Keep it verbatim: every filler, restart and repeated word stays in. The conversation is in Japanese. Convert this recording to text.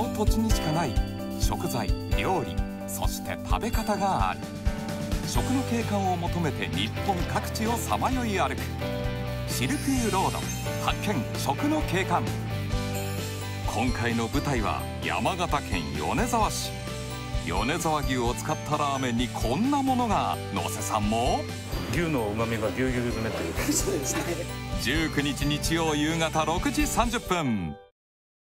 の土地にしかない食材、料理、そして食べ方がある。食の景観を求めて日本各地をさまよい歩くシルクユーロード発見食の景観。今回の舞台は山形県米沢市。米沢牛を使ったラーメンにこんなものが。野瀬さんも牛の旨味がぎゅうぎゅう詰めというか。 そうですね。じゅうくにち日曜夕方ろくじさんじゅっぷん。